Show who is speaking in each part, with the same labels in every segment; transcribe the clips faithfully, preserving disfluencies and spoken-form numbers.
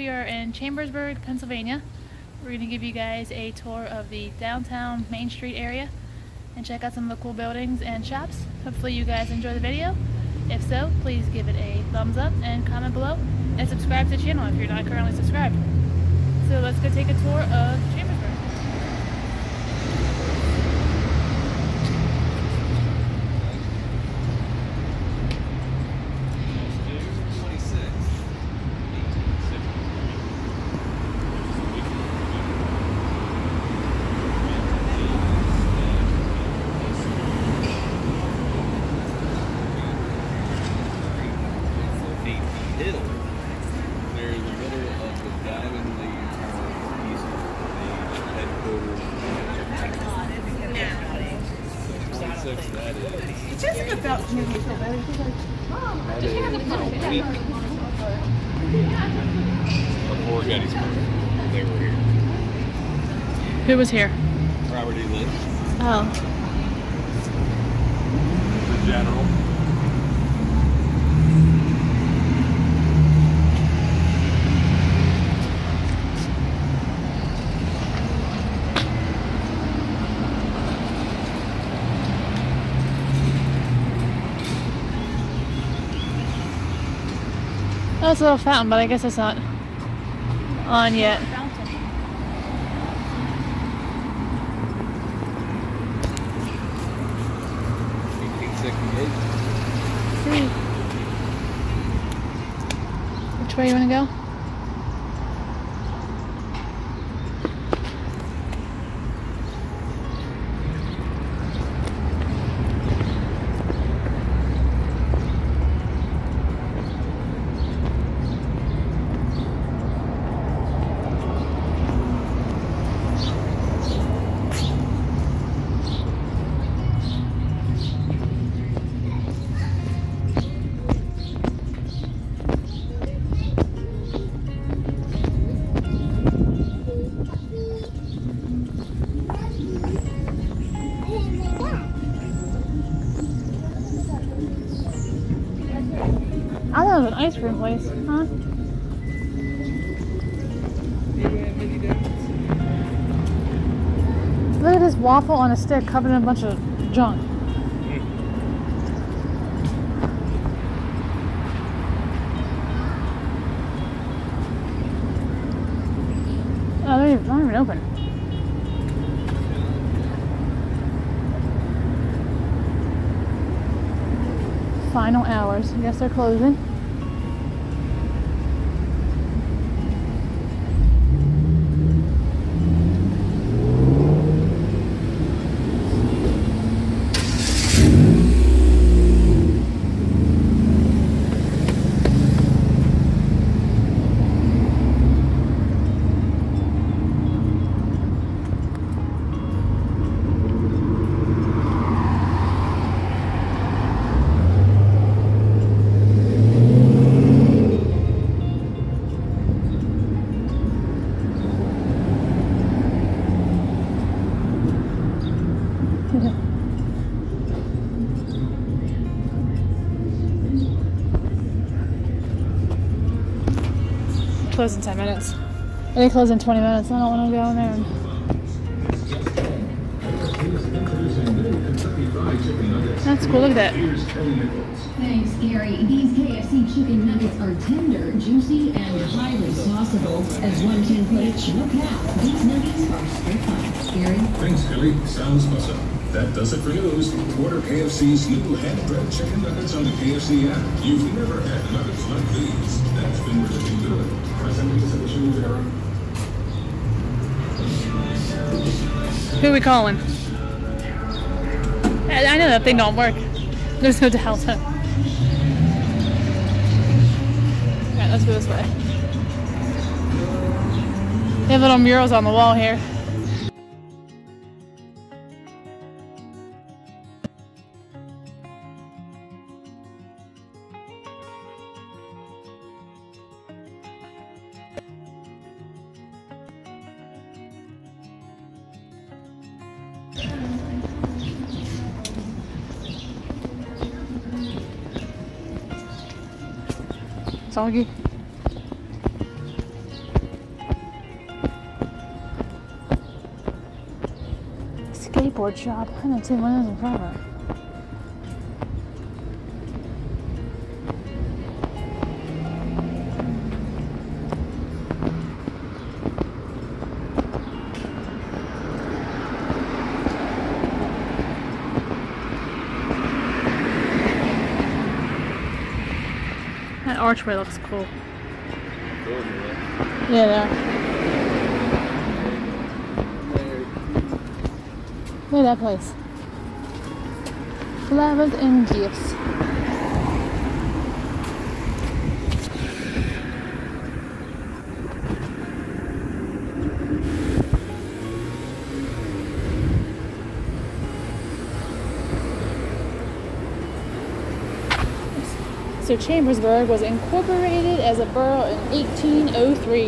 Speaker 1: we are in Chambersburg, Pennsylvania. We're going to give you guys a tour of the downtown Main Street area and check out some of the cool buildings and shops. Hopefully you guys enjoy the video. If so, please give it a thumbs up and comment below and subscribe to the channel if you're not currently subscribed. So let's go take a tour of Chambersburg.
Speaker 2: It doesn't about to make me feel better. She's like, Mom, I just have a week
Speaker 3: before Gettysburg, they were here.
Speaker 1: Who was here?
Speaker 3: Robert E. Lee.
Speaker 1: Oh.
Speaker 3: The general.
Speaker 1: Oh, it's a little fountain, but I guess it's not on yet.
Speaker 3: eighteen sixty-eight.
Speaker 1: See. Which way you want to go? I thought it was an ice cream place, huh? Look at this waffle on a stick covered in a bunch of junk. Oh, they're not even open. Final hours. I guess they're closing. Close in ten minutes. They close in twenty minutes. I don't want to go in there. And... That's cool. Look at that.
Speaker 4: Thanks, Gary. These K F C chicken nuggets are tender, juicy, and highly sauceable. As one can put it, look out. These nuggets are straight fun. Gary?
Speaker 5: Thanks, Kelly. Sounds awesome. That does it for news. Order K F C's new hand-bread chicken nuggets on the K F C app. You've never had nuggets like these. That's been really good.
Speaker 1: Who are we calling? I know that thing don't work. There's no delta. Alright, let's go this way. They have little murals on the wall here. Soggy. skateboard shop. I haven't seen one of those in forever. That archway looks cool. Yeah, there. Look at that place. Flowers and gifts. So Chambersburg was incorporated as a borough in eighteen oh three.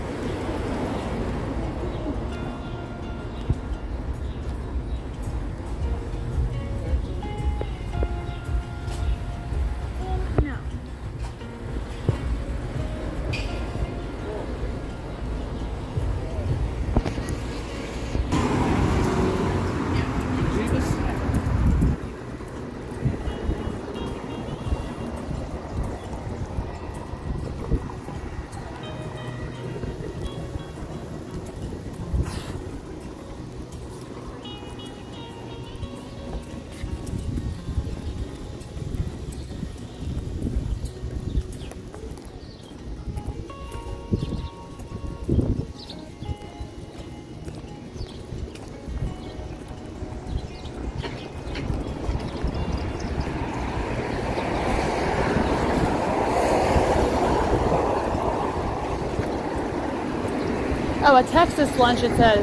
Speaker 1: Oh, a Texas lunch, it says.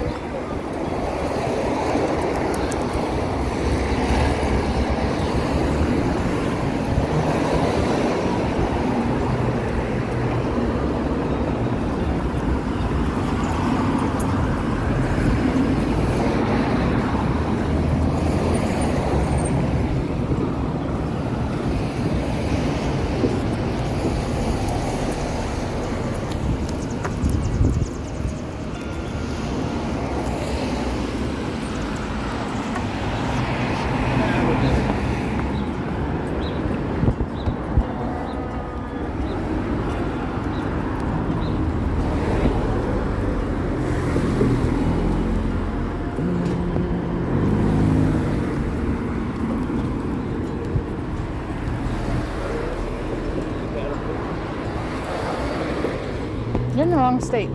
Speaker 1: You're in the wrong state.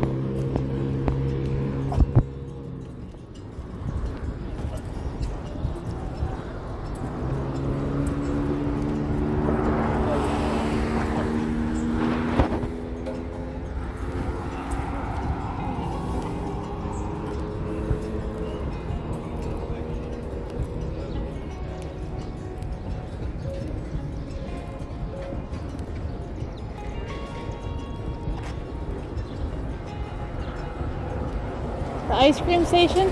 Speaker 1: The ice cream station?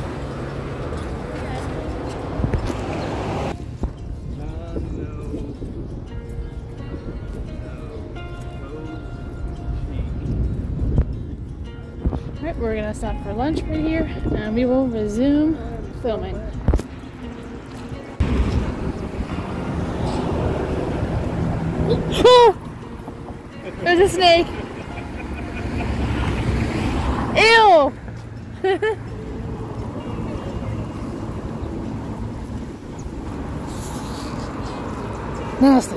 Speaker 1: Alright, we're gonna stop for lunch right here and we will resume filming. There's a snake! Ew! Nasty.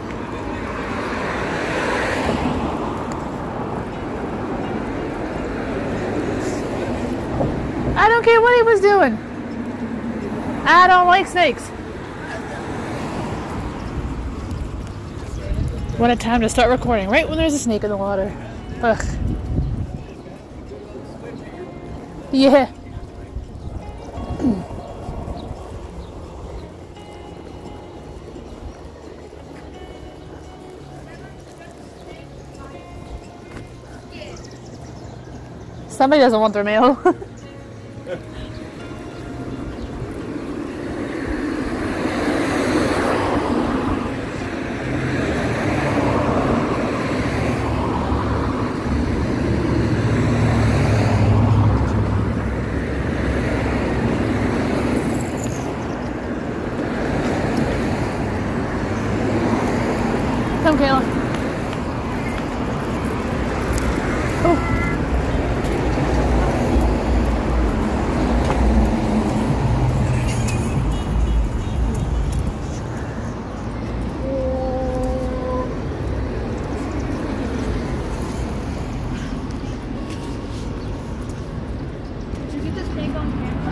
Speaker 1: I don't care what he was doing. I don't like snakes. What a time to start recording, right when there's a snake in the water. Ugh. Yeah. Somebody doesn't want their mail.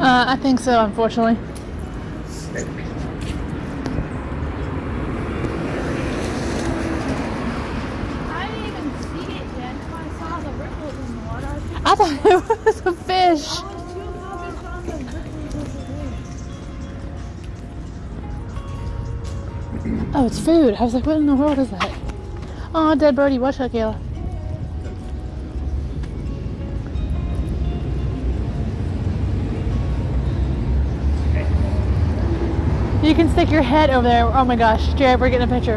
Speaker 1: Uh, I think so, unfortunately. I didn't even see it yet. I saw the ripples in the water. I thought it was a fish. Oh, it's food. I was like, what in the world is that? Oh, dead birdie. Watch that, Kayla. You can stick your head over there. Oh my gosh, Jared, we're getting a picture.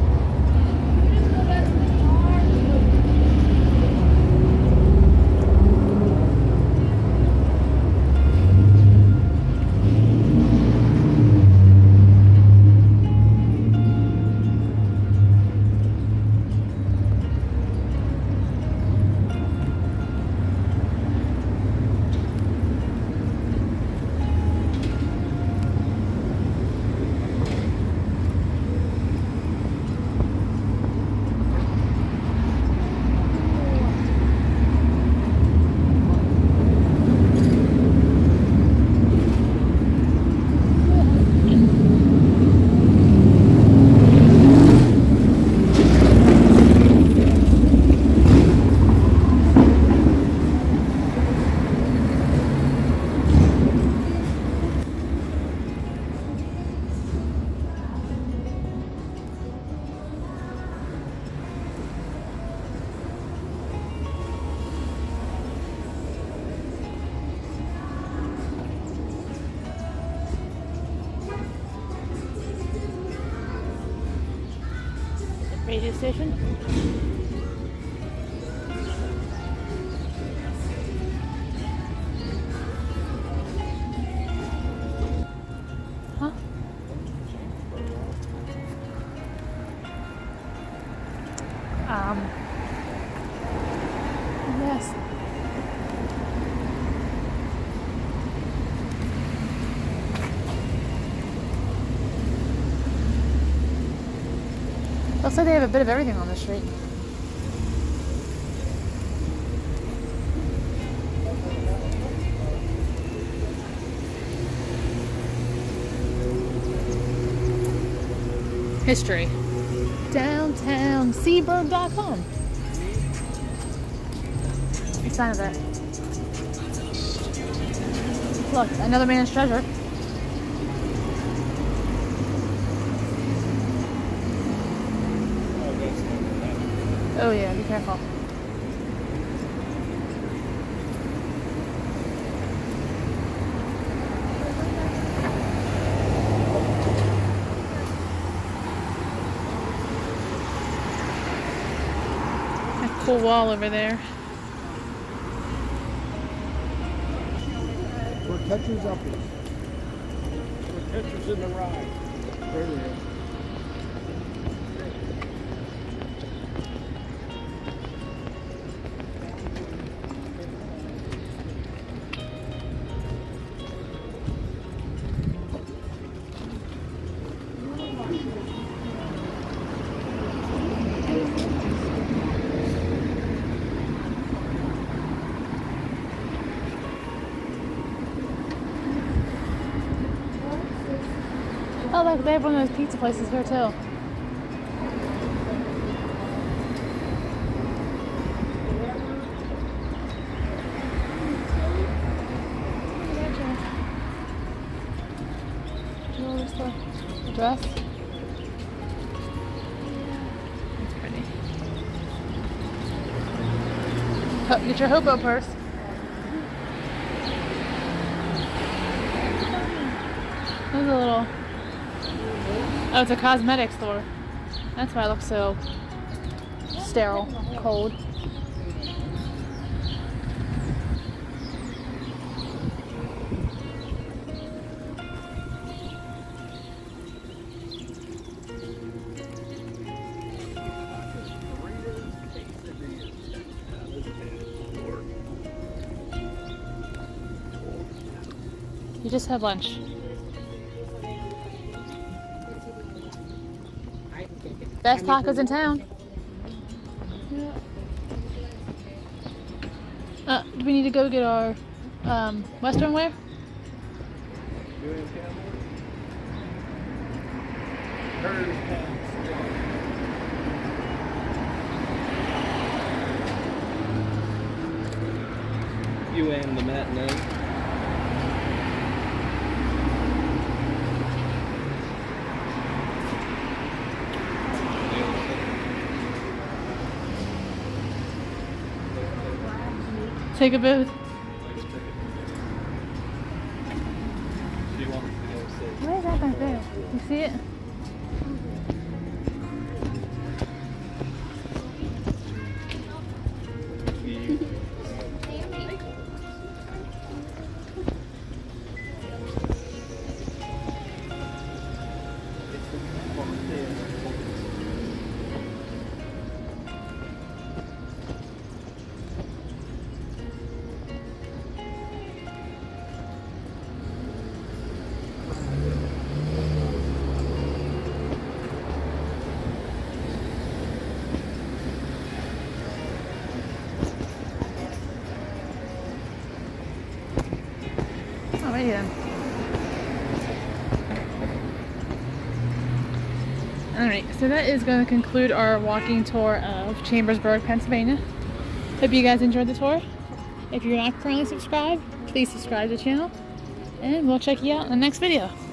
Speaker 1: Radio station. Huh? Um. Yes. Looks like they have a bit of everything on the street. History. downtown seaburg dot com. Big sign of that. Look, another man's treasure. Oh yeah, be careful. A cool wall over there.
Speaker 6: We're catchers up here. We're catchers in the ride. There it is.
Speaker 1: Oh look, they have one of those pizza places here too. Where's the dress? That's pretty. Oh, get your hobo purse. There's a little... Oh, it's a cosmetic store. That's why it looks so sterile, cold. You just had lunch. Best tacos in town. Yeah. Uh, do we need to go get our um, Western wear?
Speaker 6: You in Campbell? Hers
Speaker 7: You and the matinee.
Speaker 1: Take a booth. Where is that back there? You see it? Alrighty then. Alright, so that is going to conclude our walking tour of Chambersburg, Pennsylvania. Hope you guys enjoyed the tour. If you're not currently subscribed, please subscribe to the channel. And we'll check you out in the next video.